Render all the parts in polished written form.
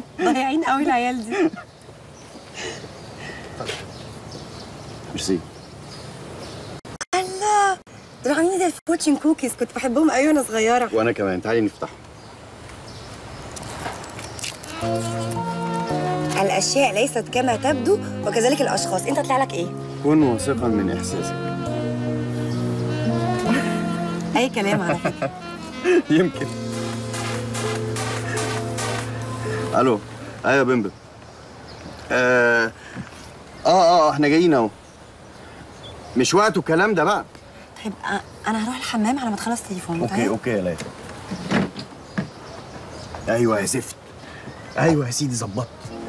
ضايعين قوي العيال دي. ميرسي. الله، دول عاملين زي الفورتشن كوكيز، كنت بحبهم قوي وانا صغيره. وانا كمان، تعالي نفتحهم. الاشياء ليست كما تبدو وكذلك الاشخاص. انت طلع لك ايه؟ كن واثقا من احساسك. اي كلام على فكره. يمكن. الو. ايوه يا بمبم. احنا جايين اهو. مش وقته الكلام ده بقى. طيب انا هروح الحمام على ما تخلص تليفون. اوكي يا ليلى. ايوه يا زفت. ايوه يا سيدي، ظبطت.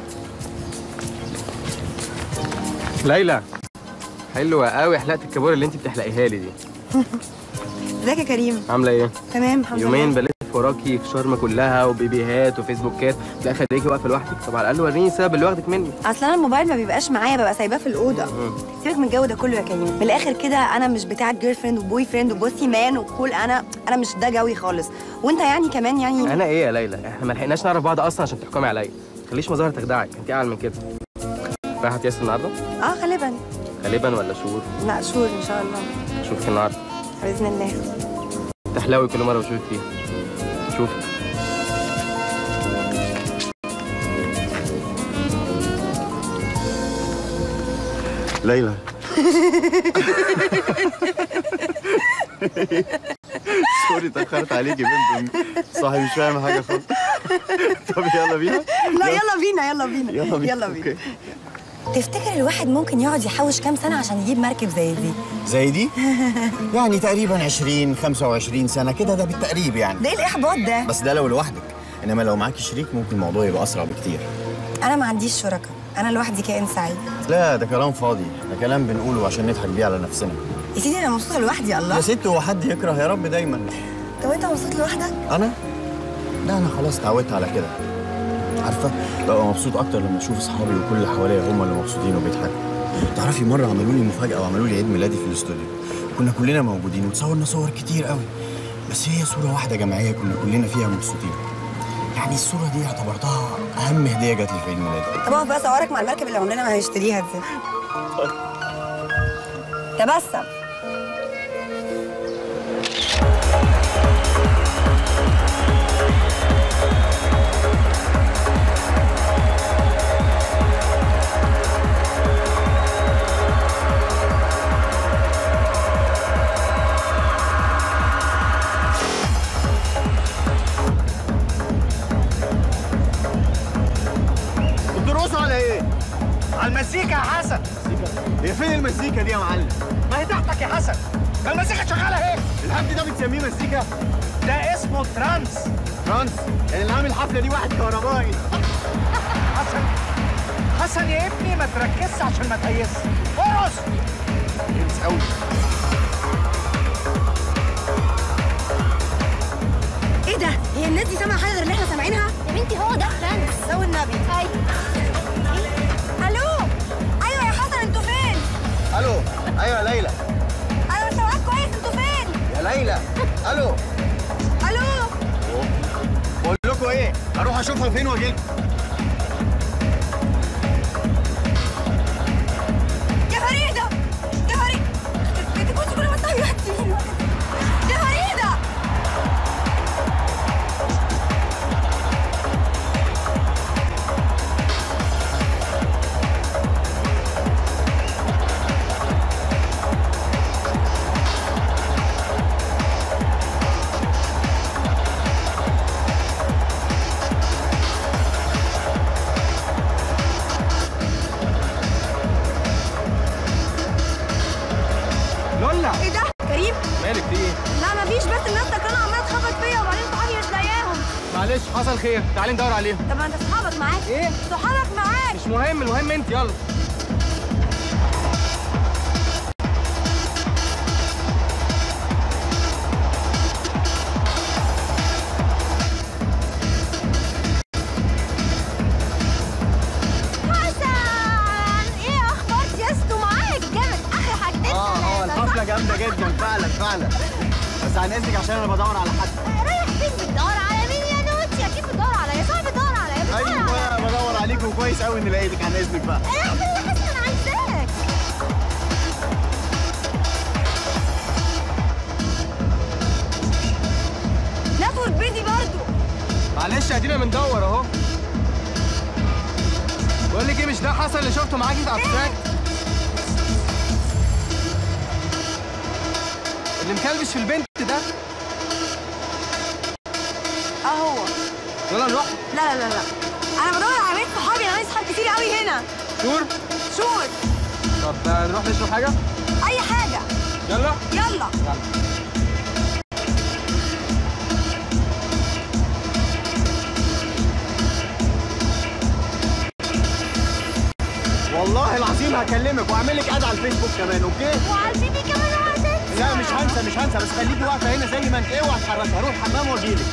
ليلى، حلوه قوي حلقه الكابور اللي انت بتحلقيها لي دي. ازيك يا كريم؟ عامله ايه؟ تمام الحمد لله. يومين بلف وراكي في شرم كلها وبيبيهات وفيسبوكات، في الاخر لقيتي واقفه لوحدك. طب على الاقل وريني السبب اللي واخدك مني. اصل انا الموبايل ما بيبقاش معايا، ببقى سايباه في الاوضه. سيبك من الجو ده كله يا كريم. من الاخر كده انا مش بتاعه جيرل فريند وبوي فريند وبوسي مان وكول. انا مش ده جوي خالص. وانت يعني كمان يعني. انا ايه يا ليلى؟ احنا ما لحقناش نعرف بعض اصلا عشان تحكمي عليا. ما تخليش مظاهر تخدعك، انت اعلى من كده. رايحه تياس النهارده؟ غالبا. غالبا ولا شهور؟ لا شهور ان شاء الله. اشوفك النهارده باذن الله. تحلوي كل مره بشوفك فيها. اشوفك. ليلى. سوري اتأخرت عليكي يا بنت. صاحبي مش فاهم حاجة خالص. طب يلا بينا؟ لا يلا بينا. تفتكر الواحد ممكن يقعد يحوش كام سنة عشان يجيب مركب زي دي؟ زي دي؟ يعني تقريبا 20 25 سنة كده، ده بالتقريب يعني. ده ايه الإحباط ده؟ بس ده لو لوحدك، إنما لو معاكي شريك ممكن الموضوع يبقى أسرع بكتير. أنا ما عنديش شركاء، أنا لوحدي كائن سعيد. لا ده كلام فاضي، ده كلام بنقوله عشان نضحك بيه على نفسنا. يا سيدي أنا مبسوطة لوحدي. الله يا ست، هو حد يكره يا رب دايما. طب أنت مبسوط لوحدك؟ أنا؟ لا أنا خلاص اتعودت على كده. عارفة ببقى مبسوط أكتر لما أشوف أصحابي وكل اللي حواليا هم اللي مبسوطين وبيضحكوا. تعرفي مرة عملوا لي مفاجأة وعملوا لي عيد ميلادي في الاستوديو. كنا كلنا موجودين وتصورنا صور كتير قوي، بس هي صورة واحدة جماعية كنا كلنا فيها مبسوطين. يعني الصورة دي اعتبرتها أهم هدية جات لي في عيد ميلادي. طب أقف بقى أصورك مع المركب اللي عمرنا ما هنشتريها دي. تبسم. المزيكا يا حسن. هي فين المزيكا دي يا معلم؟ ما هي تحتك يا حسن، ما المزيكا شغاله اهي. الهبد ده بتسميه مزيكا؟ ده اسمه ترانس. ترانس؟ يعني اللي عامل الحفله دي واحد كهربائي. حسن يا ابني ما تركزش عشان ما تهيسش. ارقص. كويس قوي. ايه ده؟ هي الناس دي سامعه حاجه غير اللي احنا سامعينها؟ يا بنتي هو ده ترانس. لو النبي. الو. ايوه يا حسن انتوا فين؟ الو. ايوه يا ليلى. انا مش سامعاك كويس، انتوا فين؟ يا ليلى. الو. الو. بقول لكم ايه؟ اروح اشوفها فين واجي لكم. يا فريده. يا فريده. انت كنت كل ما تسوي واحد فين؟ يا فريده. ايه ده؟ كريم؟ مالك في ايه؟ لا مفيش، بس الناس ده كانوا عماله تخبط فيا وبعدين صحابي مش لاقياهم. معلش حصل خير، تعالي ندور عليهم. طب ما انت صحابك معاك. ايه؟ صحابك معاك. مش مهم، المهم انت. يلا. جامدة جدا فعلا. بس عن اذنك عشان انا بدور على حد. رايح فين؟ بتدور على مين يا نوتي؟ اكيد بتدور على يا صاحبي. بتدور على ايوه وكويس قوي اني لقيتك. عن اذنك بقى. اعمل اللي حاسه انا عايزاك. نفر بيدي برضه. معلش ادينا بندور اهو. بقول لك ايه، مش ده حسن اللي شفته معاكي في ابستراكت؟ اللي مكلبش في البنت ده؟ اهو. يلا نروح. لا لا لا لا، انا بدور على بيت صحابي، انا عندي صحاب كتير قوي هنا. شور؟ شور. طب نروح نشرب حاجه؟ اي حاجه. يلا يلا. والله العظيم هكلمك واعمل لك اد على الفيسبوك كمان. اوكي؟ وعلى البيبي كمان هتنسى. لا مش هنسى بس خليكي واقفه هنا زي ما انت. اوعي تتحركي، هروح الحمام واجيلك.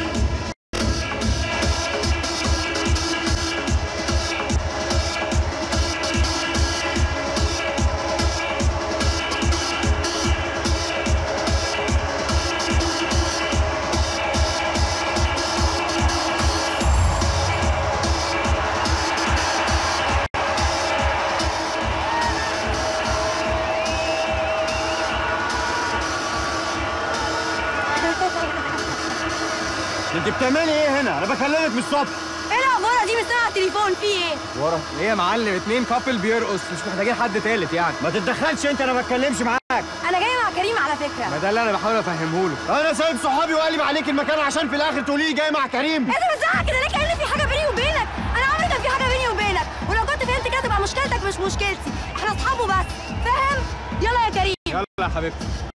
انت بتعملي ايه هنا؟ انا بكلمك من الصبح. ايه العباره دي؟ مستنى على التليفون، في ايه؟ ورا ليه يا معلم؟ 2 كابل بيرقص، مش محتاجين حد تالت يعني. ما تتدخلش انت، انا ما بتكلمش معاك. انا جايه مع كريم على فكره. ما ده اللي انا بحاول افهمه له. انا سايب صحابي وقلب عليك المكان عشان في الاخر تقولي لي جاي مع كريم. انت بتزعق كده ليه؟ كأن في حاجه بيني وبينك. انا عمري كان في حاجه بيني وبينك، ولو كنت فهمت كده تبقى مشكلتك مش مشكلتي. احنا اصحاب وبس، فاهم؟ يلا يا كريم. يلا يا حبيبتي.